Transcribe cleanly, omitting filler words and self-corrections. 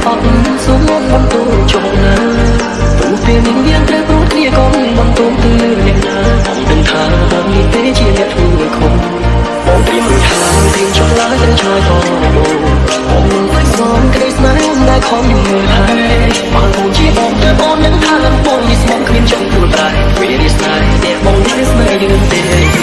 អត់សុំមកបន្ទូចុងណាព្រោះពេលនេះយើងត្រូវព្រោះគ្នាកុំបន្ទូទៅលើអ្នកណាបងដឹងថាបងនេះទេជាអ្នកធ្វើខុសបងព្រៀងថាព្រៀងចុះឡើយត្រូវឆ្លើយតបបងនឹងមិនសមក្តីស្នេហ៍ដែលខំមើលហើយបើបងជាបងទៅបងនឹងថាបងនេះស្មោះគ្មានចង់ធ្វើប្រែ Really ស្នេហ៍តែបងនេះស្នេហ៍យើងទេ